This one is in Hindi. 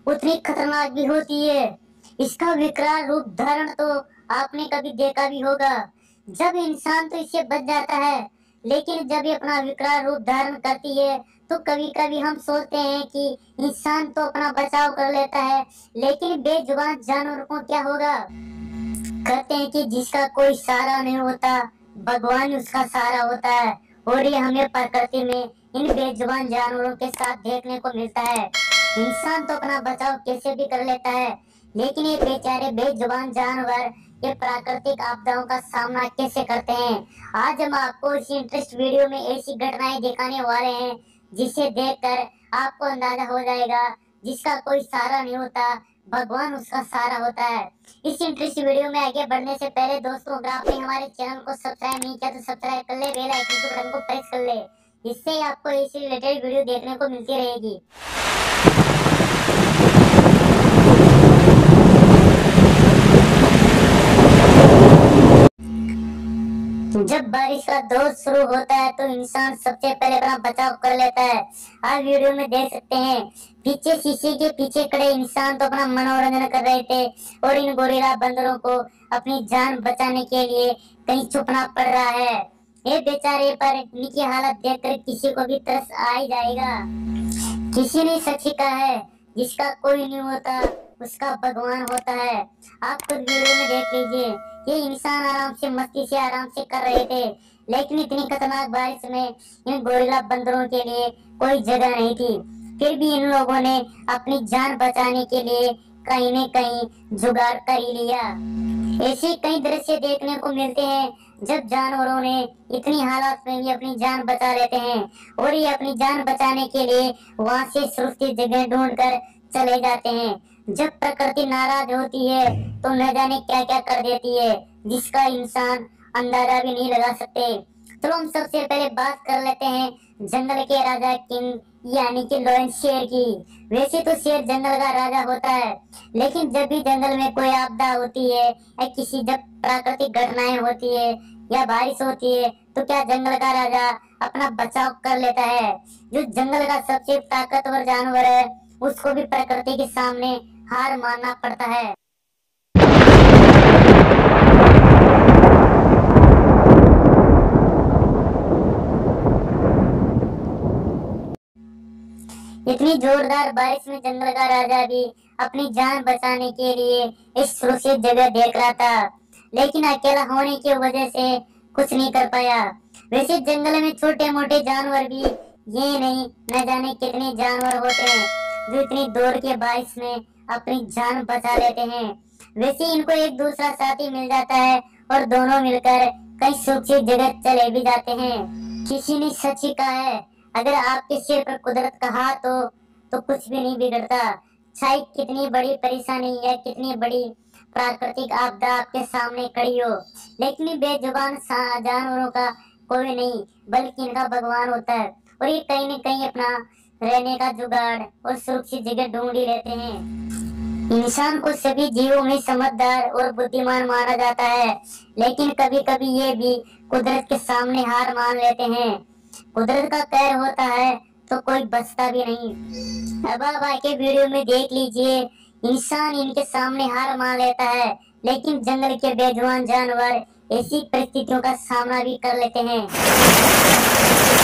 उतनी खतरनाक भी होती है। इसका विकराल रूप धारण तो आपने कभी देखा भी होगा। जब इंसान तो इससे बच जाता है, लेकिन जब ये अपना विकराल रूप धारण करती है तो कभी कभी हम सोचते हैं कि इंसान तो अपना बचाव कर लेता है, लेकिन बेजुबान जानवर को क्या होगा। कहते हैं कि जिसका कोई सहारा नहीं होता, भगवान उसका सहारा होता है। और ये हमें प्रकृति में इन बेजुबान जानवरों के साथ देखने को मिलता है। इंसान तो अपना बचाव कैसे भी कर लेता है, लेकिन ये बेचारे बेजुबान जानवर ये प्राकृतिक आपदाओं का सामना कैसे करते हैं। आज हम आपको इस इंटरेस्ट वीडियो में ऐसी घटनाएं दिखाने वाले हैं जिसे देखकर आपको अंदाजा हो जाएगा, जिसका कोई सहारा नहीं होता, भगवान उसका सहारा होता है। इस इंटरेस्ट वीडियो में आगे बढ़ने से पहले दोस्तों, अगर आपने हमारे चैनल को सब्सक्राइब नहीं किया तो सब्सक्राइब कर ले, बेल आइकन के बटन को प्रेस कर ले। इससे आपको इसी रिलेटेड वीडियो देखने को मिलती रहेगी। जब बारिश का दौर शुरू होता है तो इंसान सबसे पहले अपना बचाव कर लेता है। आज वीडियो में देख सकते हैं, पीछे शीशे के पीछे खड़े इंसान तो अपना मनोरंजन कर रहे थे और इन गोरिल्ला बंदरों को अपनी जान बचाने के लिए कहीं छुपना पड़ रहा है। ये बेचारे पर इनकी हालत देखकर किसी को भी तरस आ ही जाएगा। किसी ने सच ही कहा है, जिसका कोई नहीं होता उसका भगवान होता है। आप खुद वीडियो में देख लीजिए, ये इंसान आराम से मस्ती से आराम से कर रहे थे, लेकिन इतनी खतरनाक बारिश में इन गोरिल्ला बंदरों के लिए कोई जगह नहीं थी। फिर भी इन लोगों ने अपनी जान बचाने के लिए कहीं न कहीं जुगाड़ कर ही लिया। ऐसे कई दृश्य देखने को मिलते हैं जब जानवरों ने इतनी हालात में भी अपनी जान बचा लेते हैं और ये अपनी जान बचाने के लिए वहां से सुरक्षित जगह ढूंढकर चले जाते हैं। जब प्रकृति नाराज होती है तो न जाने क्या क्या कर देती है, जिसका इंसान अंदाजा भी नहीं लगा सकते। तो हम सबसे पहले बात कर लेते हैं जंगल के राजा किंग यानी कि लायन शेर की। वैसे तो शेर जंगल का राजा होता है, लेकिन जब भी जंगल में कोई आपदा होती है या किसी जब प्राकृतिक घटनाएं होती है या बारिश होती है तो क्या जंगल का राजा अपना बचाव कर लेता है। जो जंगल का सबसे ताकतवर जानवर है उसको भी प्रकृति के सामने हार मानना पड़ता है। इतनी जोरदार बारिश में जंगल का राजा भी अपनी जान बचाने के लिए इस सुरक्षित जगह देख रहा था, लेकिन अकेला होने की वजह से कुछ नहीं कर पाया। वैसे जंगल में छोटे मोटे जानवर भी ये नहीं न जाने कितने जानवर होते हैं जो इतनी दूर के बारिश में अपनी जान बचा लेते हैं। वैसे इनको एक दूसरा साथी मिल जाता है और दोनों मिलकर कई सुरक्षित जगह चले भी जाते हैं। किसी ने सच ही कहा है, अगर आपके सिर पर कुदरत का हाथ हो तो कुछ भी नहीं बिगड़ता। चाहे कितनी बड़ी परेशानी या कितनी बड़ी प्राकृतिक आपदा आपके सामने खड़ी हो, लेकिन बेजुबान जानवरों का कोई नहीं बल्कि इनका भगवान होता है और ये कहीं न कहीं अपना रहने का जुगाड़ और सुरक्षित जगह ढूंढ ही लेते हैं। इंसान को सभी जीवों में समझदार और बुद्धिमान माना जाता है, लेकिन कभी कभी ये भी कुदरत के सामने हार मान लेते हैं। कुदरत का कहर होता है तो कोई बचता भी नहीं। अब आप आके वीडियो में देख लीजिए, इंसान इनके सामने हार मान लेता है, लेकिन जंगल के बेजुबान जानवर ऐसी परिस्थितियों का सामना भी कर लेते हैं।